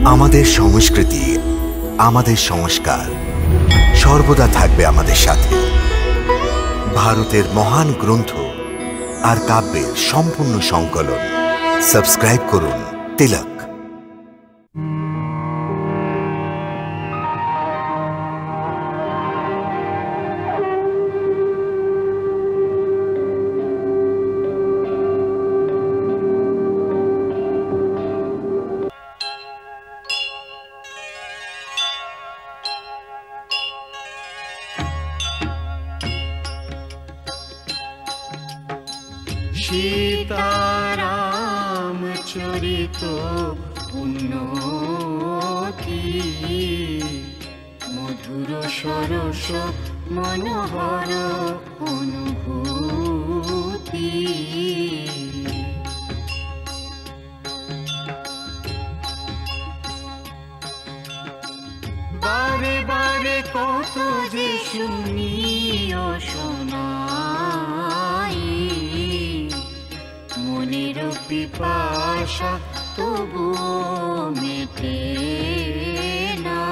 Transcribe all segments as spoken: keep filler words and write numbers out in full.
আমাদের সংস্কৃতি, আমাদের সংস্কার সর্বদা থাকবে আমাদের সাথে। ভারতের মহান গ্রন্থ আর কাব্যের সম্পূর্ণ সংকলন। সাবস্ক্রাইব করুন তিলক। सीताराम चरित उन्नति मधुर सरस मनोहर अनुभूति बारे बारे कत जे शुनियो शोनाई মনের পিপাসা তবু মেটে না।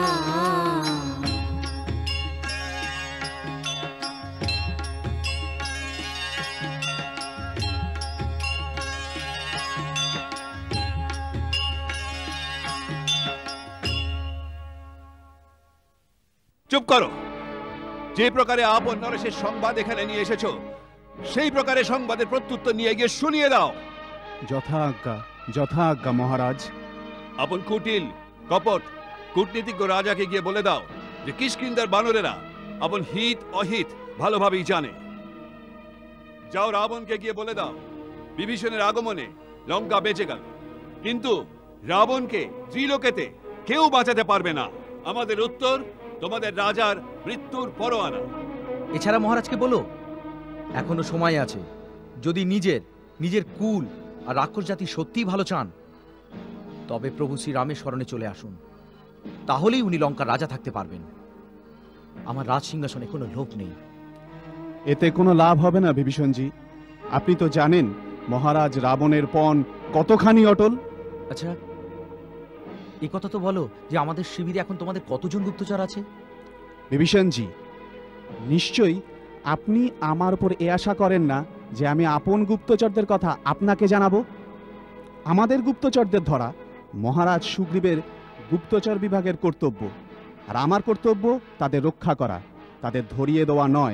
চুপ করো। যে প্রকারে আপন নরেশের সংবাদ এখানে নিয়ে এসেছো, সেই প্রকারে সংবাদের প্রত্যুত্তর নিয়ে গিয়ে শুনিয়ে দাও। যথা আজ্ঞা, যথা আজ্ঞা মহারাজ। আপন কুটিল কপট কূটনীতিজ্ঞ রাজাকে গিয়ে বলে দাও যে কিষ্কিন্ধার বানরেরা আপন হিত অহিত ভালোভাবেই জানে। যাও রাবণকে গিয়ে বলে দাও বিভীষণের আগমনে লঙ্কা বেঁচে গেল, কিন্তু রাবণকে ত্রিলোকেতে কেউ বাঁচাতে পারবে না। আমাদের উত্তর তোমাদের রাজার মৃত্যুর পরোয়ানা। এছাড়া মহারাজকে বলো এখনো সময় আছে। যদি নিজের নিজের কুল আর রাক্ষস জাতি সত্যিই ভালো চান, তবে প্রভু শ্রীরামের শরণে চলে আসুন। তাহলেই উনি লঙ্কার রাজা থাকতে পারবেন। আমার রাজ সিংহাসনে কোনো লোভ নেই। এতে কোনো লাভ হবে না বিভীষণজি। আপনি তো জানেন মহারাজ রাবণের পণ কতখানি অটল। আচ্ছা, এ কথা তো বলো যে আমাদের শিবিরে এখন তোমাদের কতজন গুপ্তচর আছে? বিভীষণজি, নিশ্চয়ই আপনি আমার উপর এ আশা করেন না যে আমি আপন গুপ্তচরদের কথা আপনাকে জানাবো। আমাদের গুপ্তচরদের ধরা মহারাজ সুগ্রীবের গুপ্তচর বিভাগের কর্তব্য, আর আমার কর্তব্য তাদের রক্ষা করা, তাদের ধরিয়ে দেওয়া নয়।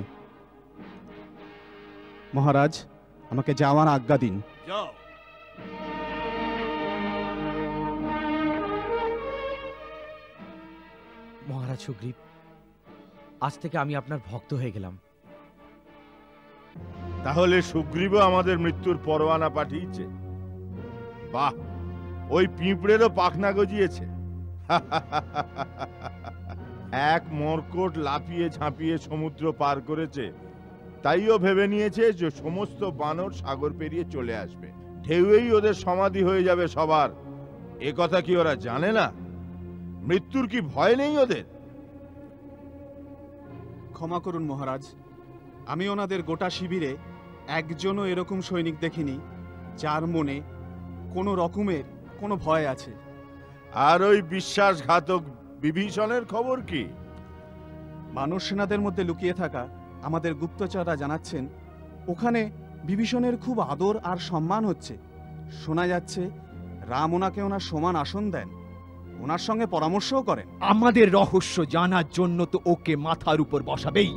মহারাজ, আমাকে যাওয়ার আজ্ঞা দিন। যাও। মহারাজ সুগ্রীব, আজ থেকে আমি আপনার ভক্ত হয়ে গেলাম। তাহলে সুগ্রীবও আমাদের মৃত্যুর পরোয়ানা পাঠিয়েছে? বাহ, ওই পিঁপড়েরও পাখনা গজিয়েছে। এক মরকট লাফিয়ে ঝাঁপিয়ে সমুদ্র পার করেছে, তাইও ভেবে নিয়েছে যে সমস্ত বানর সাগর পেরিয়ে চলে আসবে, ঢেউয়েই ওদের সমাধি হয়ে যাবে সবার। এ কথা কি ওরা জানে না? মৃত্যুর কি ভয় নেই ওদের? ক্ষমা করুন মহারাজ, আমি ওনাদের গোটা শিবিরে একজনও এরকম সৈনিক দেখিনি যার মনে কোনো রকমের কোনো ভয় আছে। আর ওই বিশ্বাসঘাতক বিভীষণের খবর কি? মানব সেনাদের মধ্যে লুকিয়ে থাকা আমাদের গুপ্তচররা জানাচ্ছেন ওখানে বিভীষণের খুব আদর আর সম্মান হচ্ছে। শোনা যাচ্ছে রাম ওনাকে ওনার সমান আসন দেন, ওনার সঙ্গে পরামর্শও করেন। আমাদের রহস্য জানার জন্য তো ওকে মাথার উপর বসাবেই।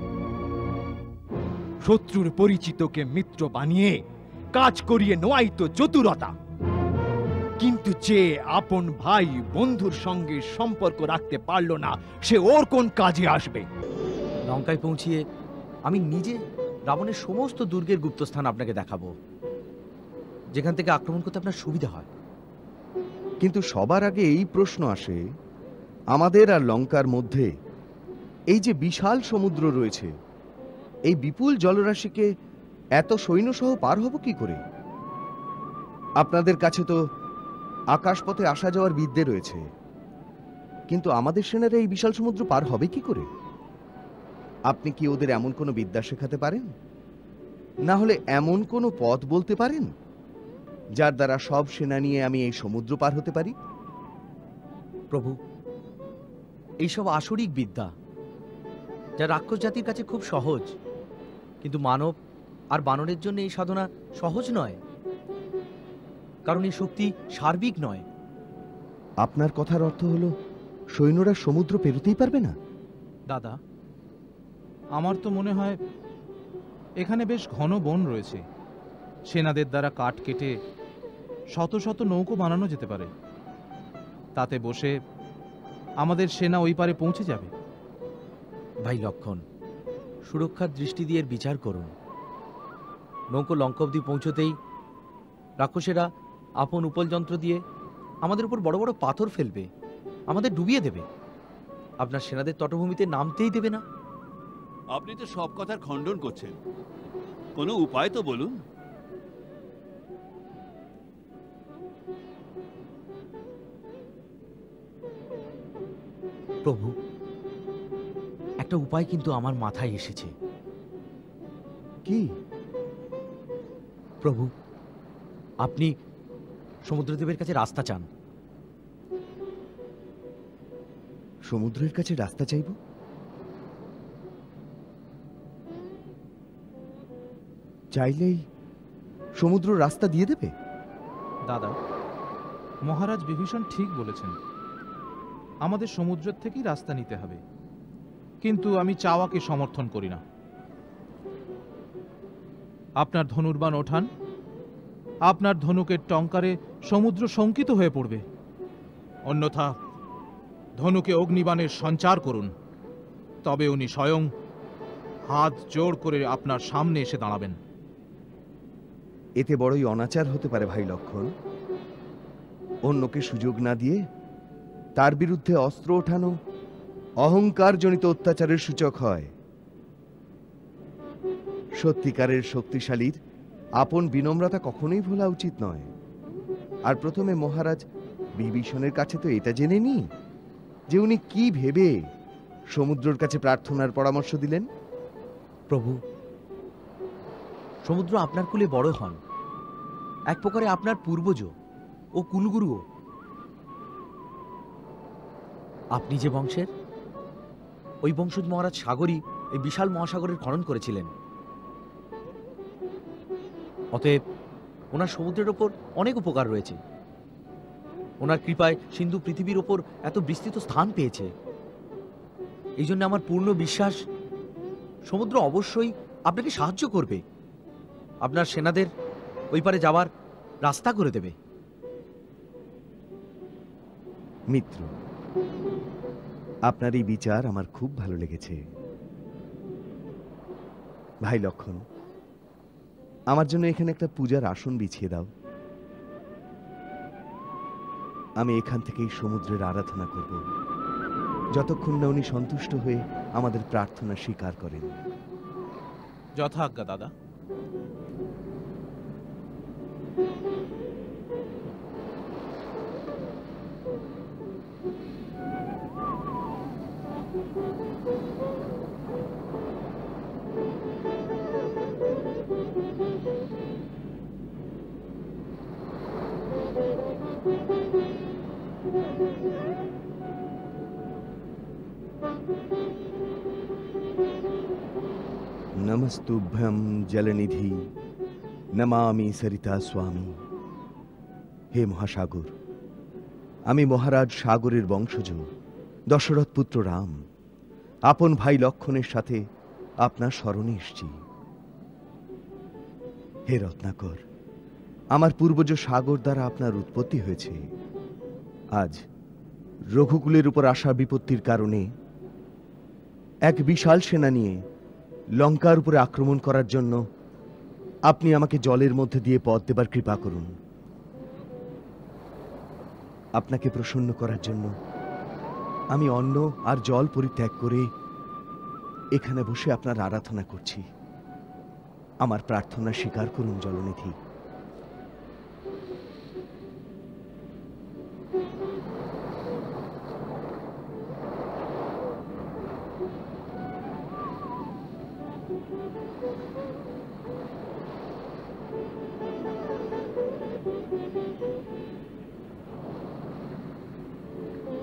শত্রুর পরিচিতকে মিত্র বানিয়ে কাজ করিয়ে নেওয়াই তো চতুরতা। কিন্তু যে আপন ভাই বন্ধুর সঙ্গে সম্পর্ক রাখতে পারলো না, সে ওর কোন কাজে আসবে? লঙ্কায় পৌঁছিয়ে আমি নিজে রাবণের সমস্ত দুর্গের গুপ্তস্থান আপনাকে দেখাবো, যেখান থেকে আক্রমণ করতে আপনার সুবিধা হয়। কিন্তু সবার আগে এই প্রশ্ন আসে, আমাদের আর লঙ্কার মধ্যে এই যে বিশাল সমুদ্র রয়েছে, এই বিপুল জলরাশিকে এত সৈন্যসহ পার হব কি করে? আপনাদের কাছে তো আকাশপথে আসা যাওয়ার বিদ্যে রয়েছে, কিন্তু আমাদের সেনারা এই বিশাল সমুদ্র পার হবে কি করে? আপনি কি ওদের এমন কোনো বিদ্যা শেখাতে পারেন? না হলে এমন কোনো পথ বলতে পারেন যার দ্বারা সব সেনা নিয়ে আমি এই সমুদ্র পার হতে পারি? প্রভু, এইসব আসরিক বিদ্যা যা রাক্ষস জাতির কাছে খুব সহজ, কিন্তু মানব আর বানরের জন্য এই সাধনা সহজ নয়, কারণ এই শক্তি সার্বিক নয়। আপনার কথার অর্থ হলো সৈন্যরা সমুদ্র পেরোতেই পারবে না? দাদা, আমার তো মনে হয় এখানে বেশ ঘন বন রয়েছে। সেনাদের দ্বারা কাঠ কেটে শত শত নৌকো বানানো যেতে পারে। তাতে বসে আমাদের সেনা ওই পারে পৌঁছে যাবে। ভাই লক্ষণ, সুরক্ষার দৃষ্টি দিয়ে এর বিচার করুন। নৌকো লঙ্কা অবধি পৌঁছতেই রাক্ষসেরা আপন উপলযন্ত্র দিয়ে আমাদের উপর বড় বড় পাথর ফেলবে, আমাদের ডুবিয়ে দেবে। আপনার সেনাদের তটভূমিতে নামতেই দেবে না। আপনি তো সব কথার খণ্ডন করছেন, কোনো উপায় তো বলুন। প্রভু, একটা উপায় কিন্তু আমার মাথায় এসেছে। কি? প্রভু, আপনি সমুদ্রদেবের কাছে রাস্তা চান। সমুদ্রের কাছে রাস্তা চাইব? চাইলেই সমুদ্র রাস্তা দিয়ে দেবে? দাদা, মহারাজ বিভীষণ ঠিক বলেছেন, আমাদের সমুদ্রের থেকেই রাস্তা নিতে হবে। কিন্তু আমি চাওয়াকে সমর্থন করি না। আপনার ধনুর্বাণ ওঠান, আপনার ধনুকের টঙ্কারে সমুদ্র শঙ্কিত হয়ে পড়বে। অন্যথা ধনুকে অগ্নিবাণের সঞ্চার করুন, তবে উনি স্বয়ং হাত জোড় করে আপনার সামনে এসে দাঁড়াবেন। এতে বড়ই অনাচার হতে পারে ভাই লক্ষণ। অন্যকে সুযোগ না দিয়ে তার বিরুদ্ধে অস্ত্র ওঠানো অহংকারজনিত অত্যাচারের সূচক হয়। সত্যিকারের শক্তিশালীর আপন বিনম্রতা কখনোই ভোলা উচিত নয়। আর প্রথমে মহারাজ বিভীষণের কাছে তো এটা জেনে নি যে উনি কি ভেবে সমুদ্রের কাছে প্রার্থনার পরামর্শ দিলেন। প্রভু, সমুদ্র আপনার কুলে বড় হন, এক প্রকারে আপনার পূর্বজ ও কুলগুরুও। আপনি যে বংশের, ওই বংশজ মহারাজ সাগরই এই বিশাল মহাসাগরের খনন করেছিলেন। অতএব ওনার সমুদ্রের ওপর অনেক উপকার রয়েছে। ওনার কৃপায় সিন্ধু পৃথিবীর ওপর এত বিস্তৃত স্থান পেয়েছে। এই জন্য আমার পূর্ণ বিশ্বাস সমুদ্র অবশ্যই আপনাকে সাহায্য করবে, আপনার সেনাদের ওই পারে যাওয়ার রাস্তা করে দেবে। মিত্র, আপনার এই বিচার আমার খুব ভালো লেগেছে। ভাই লক্ষণ, আমার জন্য এখানে একটা পূজার আসন বিছিয়ে দাও। আমি এখান থেকেই সমুদ্রের আরাধনা করব, যতক্ষণ না উনি সন্তুষ্ট হয়ে আমাদের প্রার্থনা স্বীকার করেন। যথাজ্ঞা দাদা। নমস্তুভ্যম জলনিধি, নমামি সরিতা স্বামী। হে মহাসাগর, আমি মহারাজ সাগরের বংশজ দশরথ পুত্র রাম আপন ভাই লক্ষণের সাথে আপনার স্মরণে এসেছি। হে রত্নাকর, আমার পূর্বজ সাগর দ্বারা আপনার উৎপত্তি হয়েছে। আজ রঘুকুলের উপর আসা বিপত্তির কারণে এক বিশাল সেনা নিয়ে লঙ্কার উপরে আক্রমণ করার জন্য আপনি আমাকে জলের মধ্যে দিয়ে পথ দেবার কৃপা করুন। আপনাকে প্রসন্ন করার জন্য আমি অন্ন আর জল পরিত্যাগ করে এখানে বসে আপনার আরাধনা করছি। আমার প্রার্থনা স্বীকার করুন জলনিধি।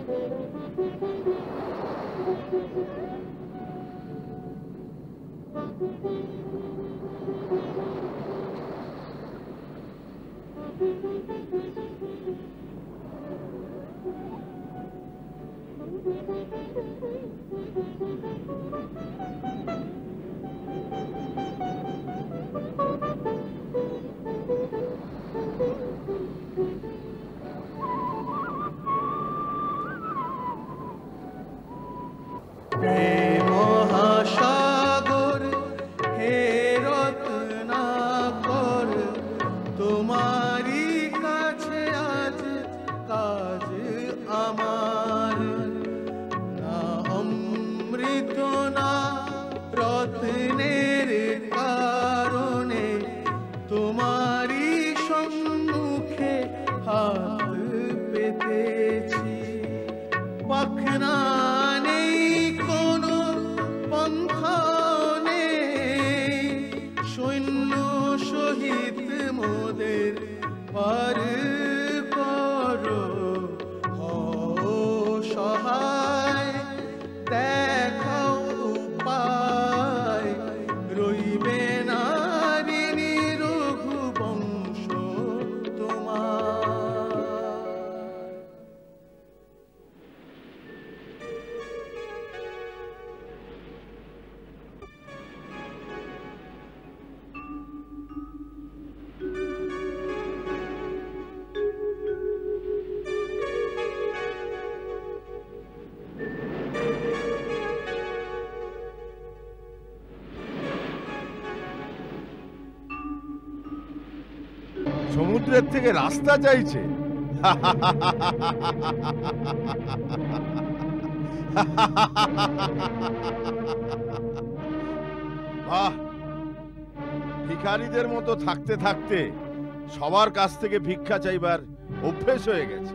মহাসাগর হে রত্নাকর, তোমারই কাছে আজ কাজ আমার। না অমৃত না রত্নের কারণে তোমারই সম্মুখে হাত পেতেছি। পাখনা নেই কোনো পন্থা নেই, সৈন্য সহিত মোদের পার করো। হও সহায়, দেখাও উপায়, রইবে না ঋণী রঘুবংশ তোমার। সমুদ্রের থেকে রাস্তা চাইছে? বাহ, ভিখারিদের মতো থাকতে থাকতে সবার কাছ থেকে ভিক্ষা চাইবার অভ্যেস হয়ে গেছে।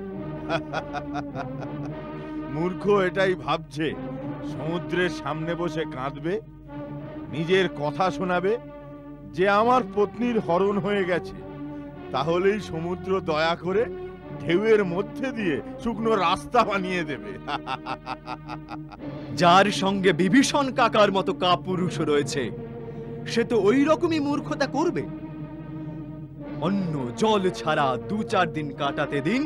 মূর্খ এটাই ভাবছে সমুদ্রের সামনে বসে কাঁদবে, নিজের কথা শোনাবে যে আমার পত্নীর হরণ হয়ে গেছে, তাহলেই সমুদ্র দয়া করে ঢেউয়ের মধ্যে দিয়ে শুকনো রাস্তা বানিয়ে দেবে। যার সঙ্গে বিভীষণ কাকার মতো কাপুরুষ রয়েছে, সে তো ওই রকমই মূর্খতা করবে। অন্য জল ছাড়া দু চার দিন কাটাতে দিন,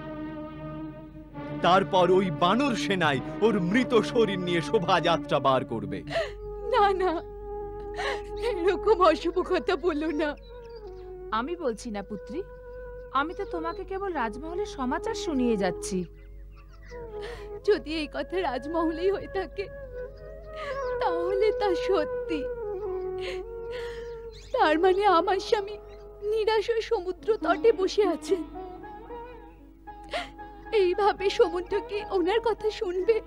তারপর ওই বানর সেনায় ওর মৃত শরীর নিয়ে শোভাযাত্রা বার করবে। না না, এরকম অশুভ কথা বলো না। আমি বলছি না পুত্রী, আমি তো তোমাকে কেবল রাজমহলের সমাচার শুনিয়ে যাচ্ছি। যদি এই কথা রাজমহলেই হয়ে থাকে তাহলে তা সত্যি। তার মানে আমার স্বামী নিরাশ হয়ে সমুদ্র তটে বসে আছেন। এইভাবে সমুদ্র কি ওনার কথা শুনবে,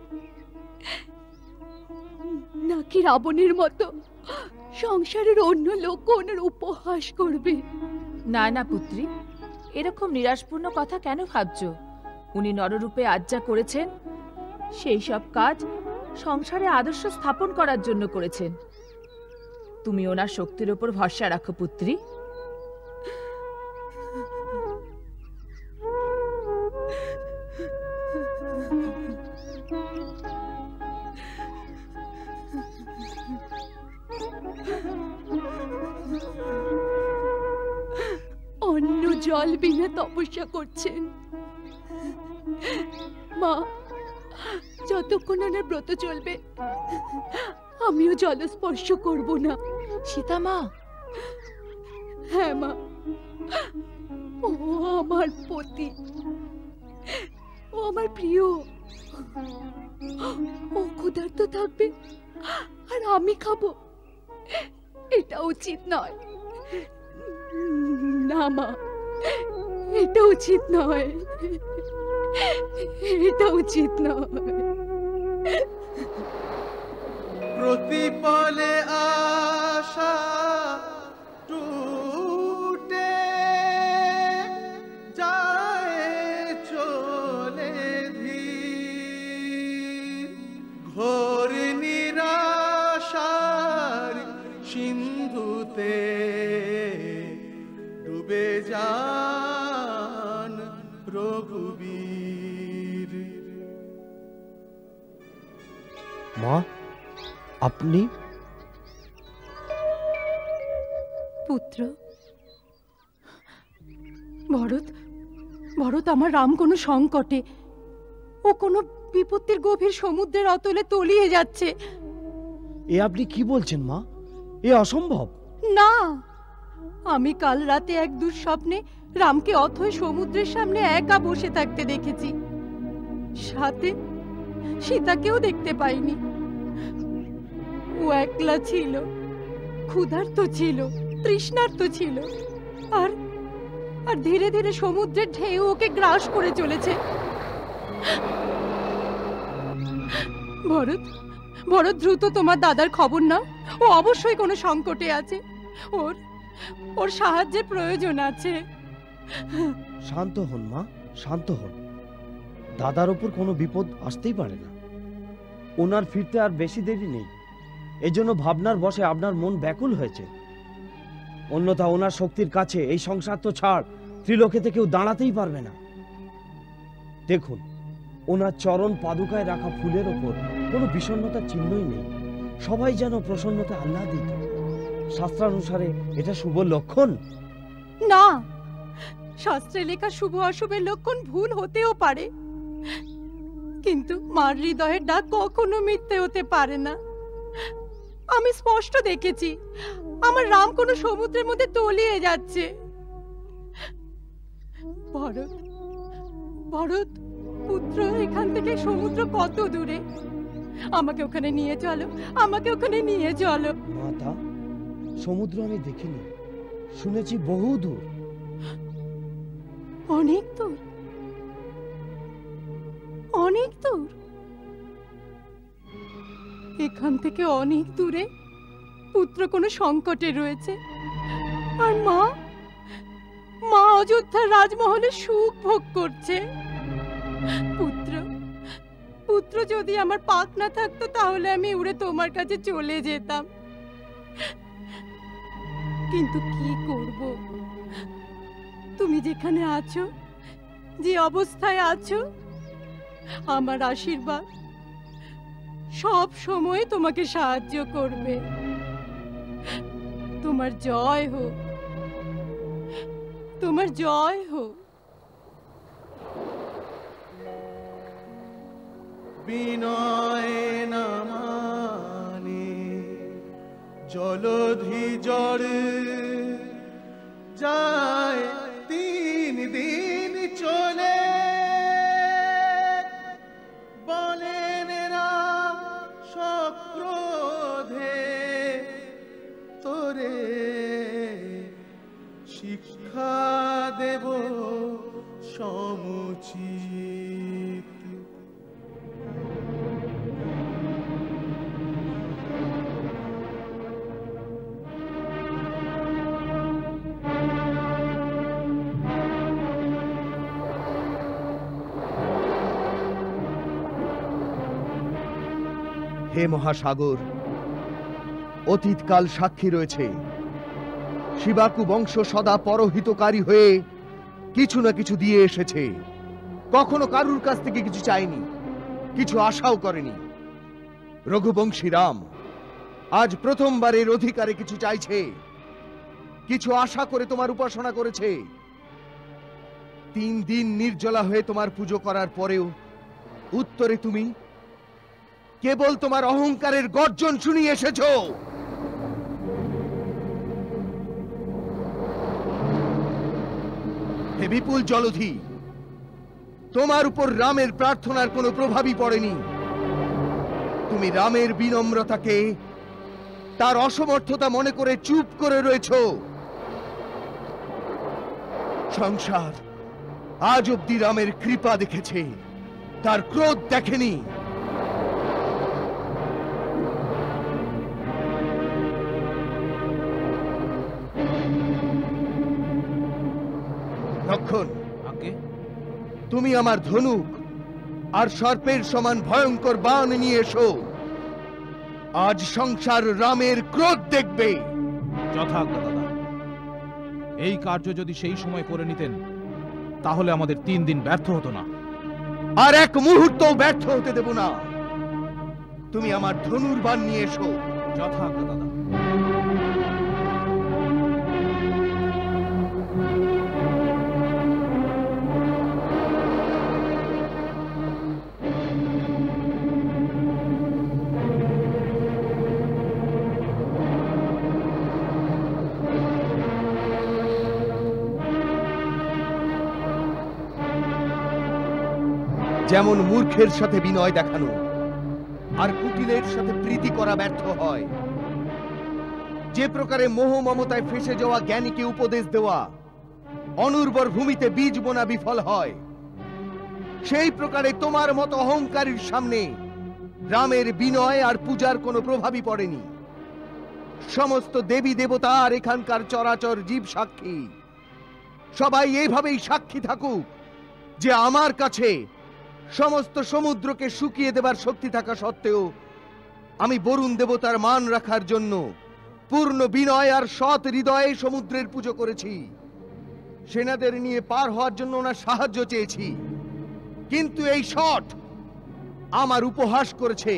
নাকি রাবণের মতো সংসারের অন্য লোক ওনার উপহাস করবে? না না পুত্রী, এরকম নিরাশপূর্ণ কথা কেন ভাবছো? উনি নররূপে আজ যা করেছেন সেই সব কাজ সংসারে আদর্শ স্থাপন করার জন্য করেছেন। তুমি ওনার শক্তির উপর ভরসা রাখো পুত্রী। অন্য জল বিনা তপস্যা করছেন। মা, যতক্ষণ ওনার ব্রত চলবে আমিও জল স্পর্শ করব না। সীতা মা। হ্যাঁ মা, ও আমার পতি, ও আমার প্রিয়। ও ক্ষুধার্ত থাকবে আর আমি খাবো, এটা উচিত নয়। না মা, এটা উচিত নয়, এটা উচিত নয়। প্রতিপলে আশা টুটে যায় চলে ধীর, ঘোর নিরাশার সিন্ধুতে ডুবে যান রঘুবীর। মা, আপনি? পুত্র, ভরত, ভরত, আমার রাম কোনো সংকটে, ও কোনো বিপত্তির গভীর সমুদ্রের অতলে তলিয়ে যাচ্ছে। এ আপনি কি বলছেন মা? এ অসম্ভব। না, আমি কাল রাতে এক দুঃস্বপ্নে রামকে অথই সমুদ্রের সামনে একা বসে থাকতে দেখেছি। সাথে সীতাকেও দেখতে পাইনি। ও একলা ছিল, ক্ষুধার্ত ছিল, তৃষ্ণার্ত ছিল, আর আর ধীরে ধীরে সমুদ্রের ঢেউ ওকে গ্রাস করে চলেছে। ভরত, ভরত, দ্রুত তোমার দাদার খবর নাও। ও অবশ্যই কোনো সংকটে আছে। ওর ওর সাহায্যের প্রয়োজন আছে। শান্ত হন মা, শান্ত হন। দাদার ওপর কোনো বিপদ আসতেই পারে না। ওনার ফিরতে আর বেশি দেরি নেই। এজন্য ভাবনার বশে আপনার মন ব্যাকুল হয়েছে। অন্যথা ওনার শক্তির কাছে এই সংসার তো ছাড়, ত্রিলোকেতে কেউ দাঁড়াতেই পারবে না। দেখুন, ওনার চরণ পাদুকায় রাখা ফুলের ওপর কোনো বিষণ্ণতার চিহ্নই নেই। সবাই যেন প্রসন্নতা আহ্লাদিত। শাস্ত্রানুসারে এটা শুভ লক্ষণ। না, শাস্ত্রে লেখা শুভ অশুভের লক্ষণ ভুল হতেও পারে, কিন্তু মার হৃদয়ের ডাক কখনো মিথ্যে হতে পারে না। আমি স্পষ্ট দেখেছি আমার রাম কোনো সমুদ্রের মধ্যে তলিয়ে যাচ্ছে। ভরত, ভরত পুত্র, এখান থেকে সমুদ্র কত দূরে? আমাকে ওখানে নিয়ে চলো, আমাকে ওখানে নিয়ে চলো। মাতা, সমুদ্র আমি দেখিনি, শুনেছি বহু দূর। অনেক দূর, অনেক দূর। এখান থেকে অনেক দূরে পুত্র কোনো সংকটে রয়েছে, আর মা মা অযোধ্যার রাজমহলে সুখ ভোগ করছে। পুত্র, পুত্র, যদি আমার পাক না থাকতো তাহলে আমি উড়ে তোমার কাছে চলে যেতাম, কিন্তু কি করব? তুমি যেখানে আছো, যে অবস্থায় আছো, আমার আশীর্বাদ সব সময় তোমাকে সাহায্য করবে। তোমার জয় হোক, তোমার জয় হোক। বিনয় নামানে জলধি জড়ে যায় তিন দিন চলে, বলেন রাম সক্রোধে তোরে শিক্ষা দেব সমুচিত। হে মহাসাগর, অতীতকাল সাক্ষী রয়েছে। শিবাকু বংশ সদা পরহিতকারী হয়ে কিছু না কিছু দিয়ে এসেছে। কখনো কারুর কাছ থেকে কিছু চায়নি, কিছু আশাও করেনি। রঘুবংশী রাম আজ প্রথমবারের অধিকারে কিছু চাইছে, কিছু আশা করে তোমার উপাসনা করেছে। তিন দিন নির্জলা হয়ে তোমার পুজো করার পরেও উত্তরে তুমি কেবল তোমার অহংকারের গর্জন শুনিয়ে এসেছো। হে বিপুল জলধি, তোমার উপর রামের প্রার্থনার কোনো প্রভাবই পড়েনি। তুমি রামের বিনম্রতাকে তার অসমর্থতা মনে করে চুপ করে রয়েছো। সংসার আজ অব্দি রামের কৃপা দেখেছে, তার ক্রোধ দেখেনি। লক্ষণ, তুমি আমার ধনুক আর সর্পের সমান ভয়ঙ্কর বাণ নিয়ে এসো। আজ সংসার রামের ক্রোধ দেখবে। যথাজ্ঞা দাদা। এই কার্য যদি সেই সময় করে নিতেন তাহলে আমাদের তিন দিন ব্যর্থ হতো না। আর এক মুহূর্ত ব্যর্থ হতে দেব না। তুমি আমার ধনুর্বাণ নিয়ে এসো। যথাজ্ঞা দাদা। যেমন মূর্খের সাথে বিনয় দেখানো আর কুটিলের সাথে প্রীতি করা ব্যর্থ হয়, যে প্রকারে মোহ মমতায় ফেসে যাওয়া জ্ঞানীকে উপদেশ দেওয়া অনুর্বর ভূমিতে বীজ বোনা বিফল হয়, সেই প্রকারে তোমার মতো অহংকারীর সামনে রামের বিনয় আর পূজার কোনো প্রভাবই পড়েনি। সমস্ত দেবী দেবতা আর এখানকার চরাচর জীব সাক্ষী, সবাই এইভাবেই সাক্ষী থাকুক যে আমার কাছে সমস্ত সমুদ্রকে শুকিয়ে দেবার শক্তি থাকা সত্ত্বেও আমি বরুণ দেবতার মান রাখার জন্য পূর্ণ বিনয় আর সৎ হৃদয়ে সমুদ্রের পুজো করেছি। সেনাদের নিয়ে পার হওয়ার জন্য ওনার সাহায্য চেয়েছি, কিন্তু এই শট আমার উপহাস করেছে।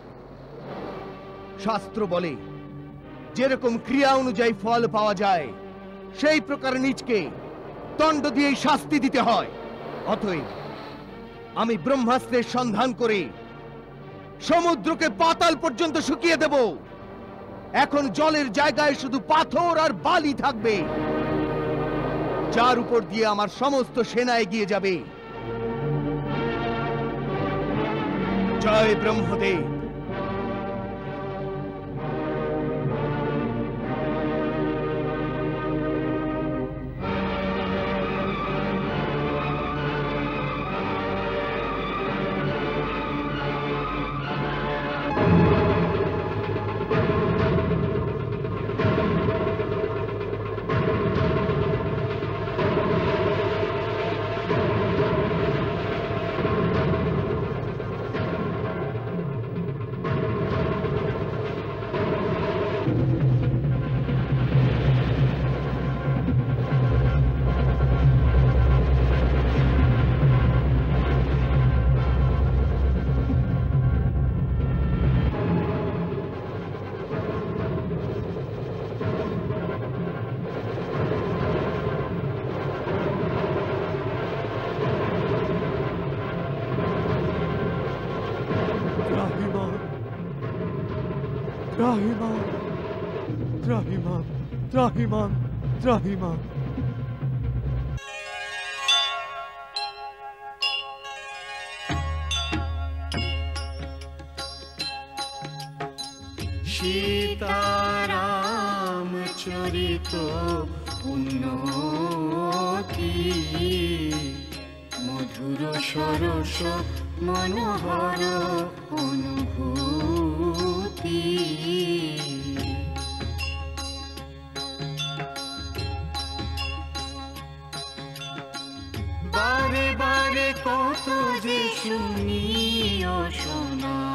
শাস্ত্র বলে যেরকম ক্রিয়া অনুযায়ী ফল পাওয়া যায়, সেই প্রকার নিজকে দণ্ড দিয়েই শাস্তি দিতে হয়। অতএব আমি ব্রহ্মাস্ত্রের সন্ধান করে সমুদ্রকে পাতাল পর্যন্ত শুকিয়ে দেব। এখন জলের জায়গায় শুধু পাথর আর বালি থাকবে, যার উপর দিয়ে আমার সমস্ত সেনা এগিয়ে যাবে। জয় ব্রহ্মদেব। ত্রাহিমাম ত্রাহিমাম ত্রাহিমাম ত্রাহিমাম। সীতারাম চরিত উন্নতি, মধুর সরস মনোহর অনুভূতি। বারে বারে কত যে শুনিও শোনা,